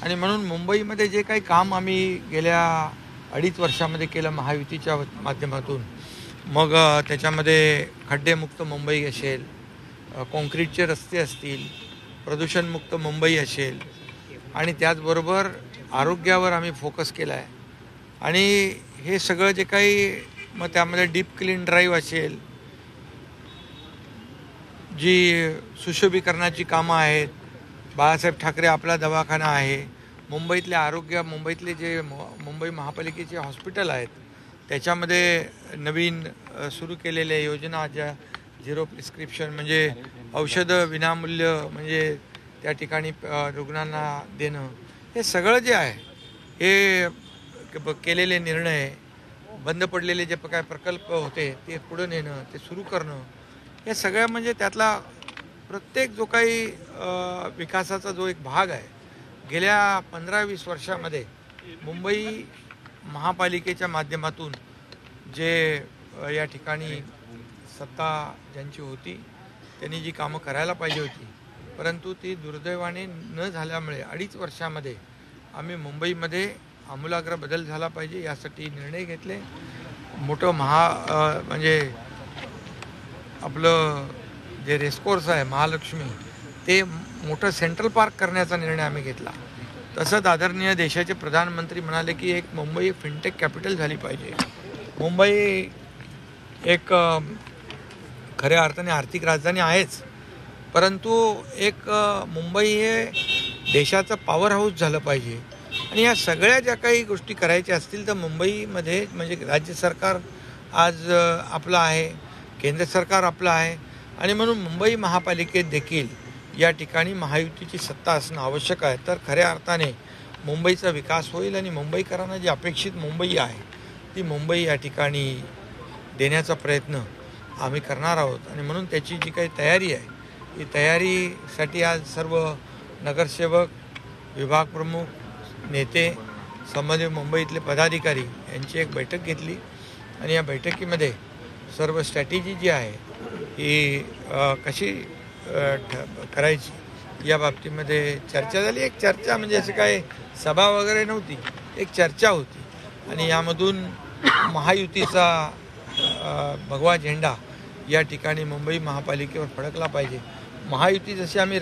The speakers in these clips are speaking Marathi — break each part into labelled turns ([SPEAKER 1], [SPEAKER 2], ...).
[SPEAKER 1] आणि म्हणून मुंबईमध्ये जे काही काम आम्ही गेल्या 2.5 वर्षामध्ये केलं महायुतीच्या माध्यमातून, मग त्याच्यामध्ये खड्डेमुक्त मुंबई असेल, कॉन्क्रीटचे रस्ते असतील, प्रदूषणमुक्त मुंबई असेल, आणि त्याचबरोबर आरोग्यावर आम्ही फोकस केला आहे. आणि हे सगळं जे काही, मग त्यामध्ये डीप क्लीन ड्राईव्ह असेल, जी सुशोभीकरणाची कामं आहेत, बाळासाहेब ठाकरे आपला दवाखाना आहे, मुंबईतले जे मुंबई महापालिकेचे हॉस्पिटल आहेत त्याच्यामध्ये नवीन सुरू केलेल्या योजना, ज्या झिरो प्रिस्क्रिप्शन म्हणजे औषधं विनामूल्य म्हणजे त्या ठिकाणी रुग्णांना देणं, हे सगळं जे आहे हे केलेले निर्णय, बंद पडलेले जे काय प्रकल्प होते ते पुढं नेणं, ते सुरू करणं, हे सगळं म्हणजे त्यातला प्रत्येक जो काही विकासाचा जो एक भाग आहे, गेल्या 15-20 वर्षामध्ये मुंबई महापालिकेच्या माध्यमातून जे या ठिकाणी सत्ता ज्यांची होती त्यांनी जी कामं करायला पाहिजे होती, परंतु ती दुर्दैवाने न झाल्यामुळे 2.5 वर्षामध्ये आम्ही मुंबईमध्ये आमूलाग्र बदल झाला पाहिजे यासाठी निर्णय घेतले. मोठं म्हणजे आपलं जे रेसकोर्स आहे महालक्ष्मी, ते मोठं सेंट्रल पार्क करण्याचा निर्णय आम्ही घेतला. तसंच आदरणीय देशाचे प्रधानमंत्री म्हणाले की एक मुंबई फिनटेक कॅपिटल झाली पाहिजे. मुंबई एक खऱ्या अर्थाने आर्थिक राजधानी आहेच, परंतु एक मुंबई हे देशाचं पॉवर हाऊस झालं पाहिजे. आणि या सगळ्या ज्या काही गोष्टी करायच्या असतील तर मुंबईमध्ये म्हणजे राज्य सरकार आज आपलं आहे, केंद्र सरकार आपलं आहे, आणि म्हणून मुंबई महापालिकेत देखील या ठिकाणी महायुतीची सत्ता असणं आवश्यक आहे. तर खऱ्या अर्थाने मुंबईचा विकास होईल आणि मुंबईकरांना जी अपेक्षित मुंबई आहे ती मुंबई या ठिकाणी देण्याचा प्रयत्न आम्ही करणार आहोत. आणि म्हणून त्याची जी काही तयारी आहे, ही तयारीसाठी आज सर्व नगरसेवक, विभाग प्रमुख, नेते, संबंधित मुंबईतले पदाधिकारी यांची एक बैठक घेतली. आणि या बैठकीमध्ये सर्व स्ट्रॅटेजी जी आहे ही कशी करायची या बाबतीमध्ये चर्चा झाली. एक चर्चा म्हणजे असं काय सभा वगैरे नव्हती, एक चर्चा होती. आणि यामधून महायुतीचा भगवा झेंडा या ठिकाणी मुंबई महापालिकेवर फडकला पाहिजे. महायुती जशी आम्ही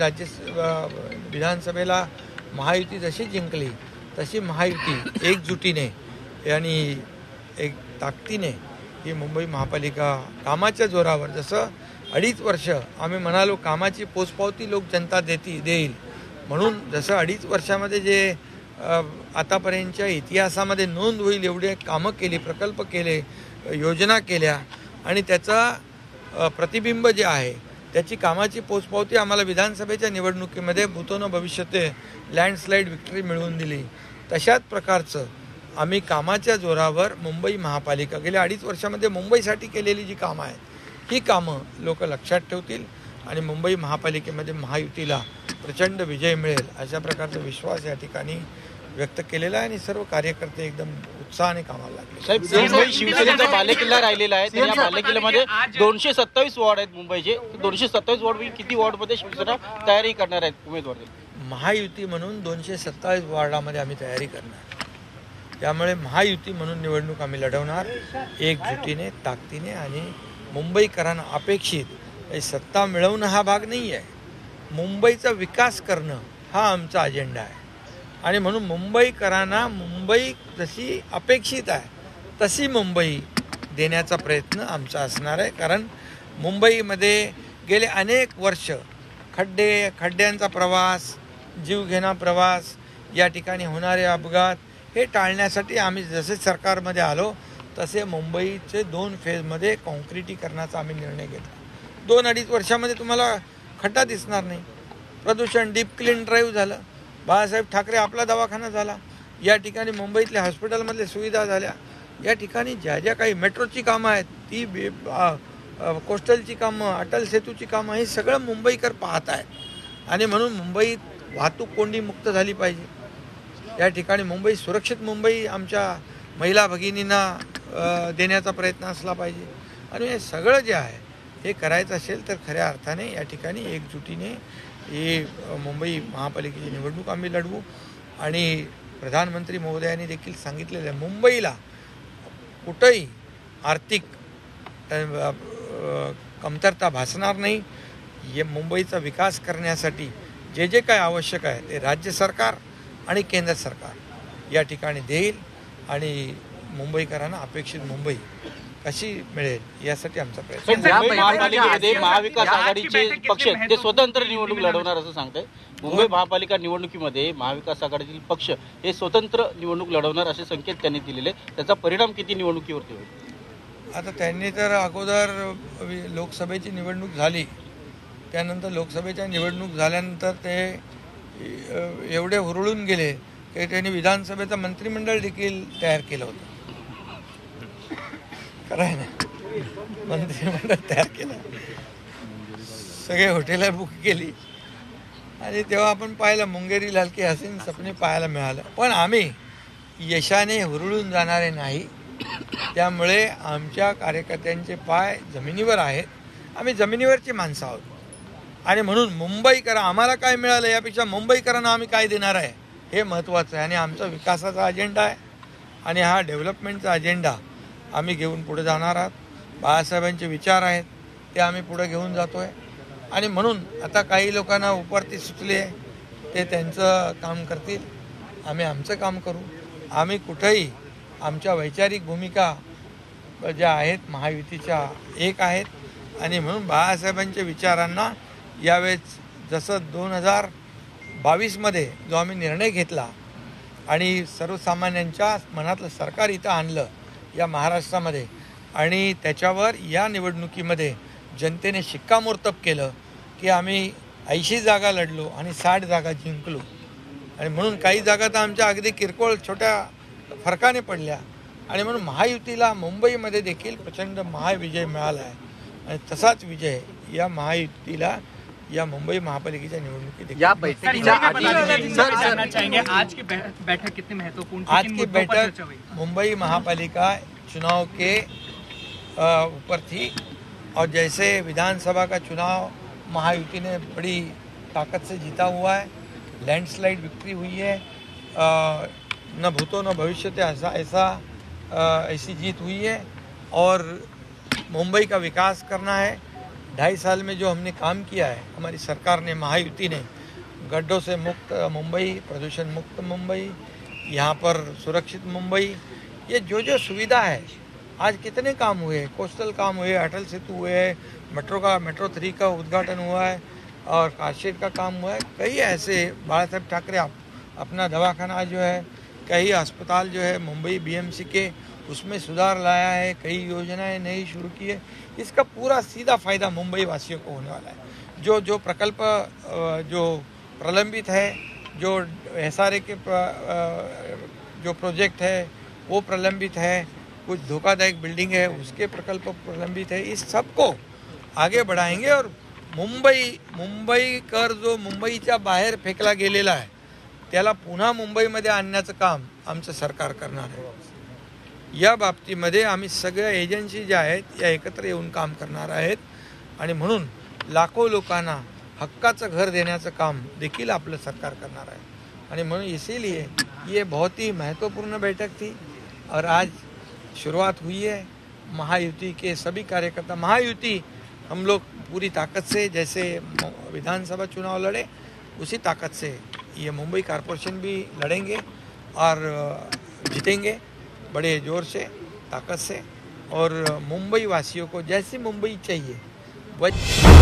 [SPEAKER 1] विधानसभेला महायुती जशी जिंकली तशी महायुती एकजुटीने आणि एक ताकदीने ही मुंबई महापालिका कामाच्या जोरावर, जसं 2.5 वर्ष आम्ही म्हणालो कामाची पोचपावती लोक जनता देईल, म्हणून जसं 2.5 वर्षामध्ये जे आतापर्यंतच्या इतिहासामध्ये नोंद होईल एवढे कामं केली, प्रकल्प केले, योजना केल्या, आणि त्याचा प्रतिबिंब जे आहे त्याची कामाची पोचपावती आम्हाला विधानसभेच्या निवडणुकीमध्ये भूतोन भविष्यते लँडस्लाईड विक्ट्री मिळवून दिली. तशाच प्रकारचं आम्ही कामाच्या जोरावर मुंबई महापालिका गेल्या 2.5 वर्षामध्ये मुंबईसाठी केलेली जी कामं आहेत ही कामं लोक लक्षात ठेवतील आणि मुंबई महापालिकेमध्ये महायुतीला प्रचंड विजय मिळेल अशा प्रकारचा विश्वास या ठिकाणी व्यक्त केलेला आहे. आणि सर्व कार्यकर्ते एकदम उत्साहाने कामाला लागले.
[SPEAKER 2] साहेब, मुंबई शिवसेनेचा बालेकिल्ला राहिलेला आहे, तर या बालेकिल्ल्यामध्ये 227 वॉर्ड आहेत मुंबईचे. 227 वॉर्ड किती वॉर्डमध्ये शिवसेना तयारी करणार आहेत उमेदवार?
[SPEAKER 1] महायुती म्हणून 227 वॉर्डामध्ये आम्ही तयारी करणार. त्यामुळे महायुती म्हणून निवडणूक आम्ही लढवणार एकजुटीने, ताकदीने. आणि मुंबईकरांना अपेक्षित सत्ता मिळवणं हा भाग नाही आहे, मुंबईचा विकास करणं हा आमचा अजेंडा आहे. आणि म्हणून मुंबईकरांना मुंबई जशी अपेक्षित आहे तशी मुंबई देण्याचा प्रयत्न आमचा असणार आहे. कारण मुंबईमध्ये गेले अनेक वर्ष खड्ड्यांचा प्रवास, जीवघेणा प्रवास, या ठिकाणी होणारे अपघात हे टाळण्यासाठी आम्ही जसे सरकारमध्ये आलो तसे मुंबईचे 2 फेजमध्ये कॉन्क्रिटीकरणाचा आम्ही निर्णय घेतला. 2-2.5 वर्षामध्ये तुम्हाला खड्डा दिसणार नाही. प्रदूषण डीप क्लीन ड्राईव्ह झालं, बाळासाहेब ठाकरे आपला दवाखाना झाला, या ठिकाणी मुंबईतल्या हॉस्पिटलमधल्या सुविधा झाल्या, या ठिकाणी ज्या ज्या काही मेट्रोची कामं आहेत ती कोस्टलची कामं, अटल सेतूची कामं, हे सगळं मुंबईकर पाहत आहेत. आणि म्हणून मुंबईत वाहतूक कोंडी मुक्त झाली पाहिजे. या ठिकाणी मुंबई सुरक्षित मुंबई आमच्या महिला भगिनींना देण्याचा प्रयत्न असला पाहिजे. आणि हे सगळं जे आहे हे करायचं असेल तर खऱ्या अर्थाने या ठिकाणी एकजुटीने ही मुंबई महापालिकेची निवडणूक आम्ही लढवू. आणि प्रधानमंत्री महोदयांनी देखील सांगितलेलं आहे, मुंबईला कुठंही आर्थिक कमतरता भासणार नाही. मुंबईचा विकास करण्यासाठी जे जे काय आवश्यक आहे ते राज्य सरकार आणि केंद्र सरकार या ठिकाणी देईल आणि मुंबईकरांना अपेक्षित मुंबई कशी मिळेल यासाठी आमचा प्रयत्न.
[SPEAKER 2] पण मुंबई महापालिकेमध्ये महाविकास आघाडीचे पक्ष ते स्वतंत्र निवडणूक लढवणार असं सांगताय. मुंबई महापालिका निवडणुकीमध्ये महाविकास आघाडीतील पक्ष हे स्वतंत्र निवडणूक लढवणार असे संकेत त्यांनी दिलेले. त्याचा परिणाम किती निवडणुकीवरती होईल?
[SPEAKER 1] आता त्यांनी तर अगोदर लोकसभेची निवडणूक झाली, त्यानंतर लोकसभेच्या निवडणूक झाल्यानंतर ते एवढे हुरळून गेले की त्यांनी विधानसभेचं मंत्रिमंडळ देखील तयार केलं होतं. खरं आहे ना, मंत्रिमंडळ तयार केलं, सगळे हॉटेलं बुक केली आणि तेव्हा आपण पाहिलं मुंगेरी लाल की हसीन सपने पाहायला मिळालं. पण आम्ही यशाने हुरळून जाणारे नाही. त्यामुळे आमच्या कार्यकर्त्यांचे पाय जमिनीवर आहेत. आम्ही जमिनीवरची माणसं आहोत आणि म्हणून मुंबईकरा आम्हाला काय मिळालं यापेक्षा मुंबईकरांना आम्ही काय देणार आहे हे महत्त्वाचं आहे. आणि आमचा विकासाचा अजेंडा आहे आणि हा डेव्हलपमेंटचा अजेंडा आम्ही घेऊन पुढे जाणार आहात. बाळासाहेबांचे विचार आहेत ते आम्ही पुढे घेऊन जातो आहे. आणि म्हणून आता काही लोकांना उपरती सुचली आहे, ते त्यांचं काम करतील, आम्ही आमचं काम करू. आम्ही कुठंही आमच्या वैचारिक भूमिका ज्या आहेत महायुतीच्या एक आहेत आणि म्हणून बाळासाहेबांच्या विचारांना यावेळेस जसं 2022मध्ये जो आम्ही निर्णय घेतला आणि सर्वसामान्यांच्या मनातलं सरकार इथं आणलं या महाराष्ट्रामध्ये आणि त्याच्यावर या निवडणुकीमध्ये जनतेने शिक्कामोर्तब केलं की आम्ही 80 जागा लढलो आणि 60 जागा जिंकलो. आणि म्हणून काही जागा तर आमच्या अगदी किरकोळ छोट्या फरकाने पडल्या आणि म्हणून महायुतीला मुंबईमध्ये देखील प्रचंड महाविजय मिळाला आहे. आणि तसाच विजय या महायुतीला या मुंबई महापालिकेच्या निवडणुकीत
[SPEAKER 3] या बैठकीच्या आधी
[SPEAKER 4] आज की बैठक कितनी महत्वपूर्ण?
[SPEAKER 1] आज की बैठक मुंबई महापालिका चुनाव के ऊपर थी और जैसे विधानसभा का चुनाव महायुति ने बड़ी ताकत से जीता हुआ है, लैंडस्लाइड विक्ट्री हुई है, न भूतो न भविष्य ऐसी जीत हुई है और मुंबई का विकास करना है. 2.5 साल में जो हमने काम किया है हमारी सरकार ने, महायुति ने, गड्ढों से मुक्त मुंबई, प्रदूषण मुक्त मुंबई, यहाँ पर सुरक्षित मुंबई, ये जो सुविधा है, आज कितने काम हुए, कोस्टल काम हुए, अटल सेतु हुए, मेट्रो 3 का उद्घाटन हुआ है और कारशेड का काम हुआ है. कई ऐसे बाळासाहेब ठाकरे अपना दवाखाना जो है, कई अस्पताल जो है मुंबई BMC के उसमें सुधार लाया है, कई योजनाएं नई शुरू की है. इसका पूरा सीधा फायदा मुंबई वासियों को होने वाला है. जो प्रकल्प जो प्रलंबित है, जो SRA के जो प्रोजेक्ट है वो प्रलंबित है, कुछ धोखादायक बिल्डिंग है उसके प्रकल्प प्रलंबित है, इस सबको आगे बढ़ाएंगे और मुंबई कर जो मुंबईच्या बाहेर फेकला गेलेला आहे त्याला पुन्हा मुंबईमध्ये आणण्याचं काम आमचं सरकार करणार आहे. या बाबतीमध्ये आम्ही सगळ्या एजन्सी ज्या आहेत या एकत्र येऊन काम करणार आहेत आणि म्हणून लाखो लोकांना हक्काचं घर देण्याचं काम देखील आपलं सरकार करणार आहे. आणि म्हणून इसीलिए ये बहुत ही महत्वपूर्ण बैठक थी और आज शुरुआत हुई है. महायुति के सभी कार्यकर्ता, महायुति हम लोग पूरी ताकत से जैसे विधानसभा चुनाव लड़े उसी ताकत से ये मुंबई कॉरपोरेशन भी लड़ेंगे और जीतेंगे बड़े ज़ोर से, ताकत से. और मुंबई वासियों को जैसी मुंबई चाहिए वह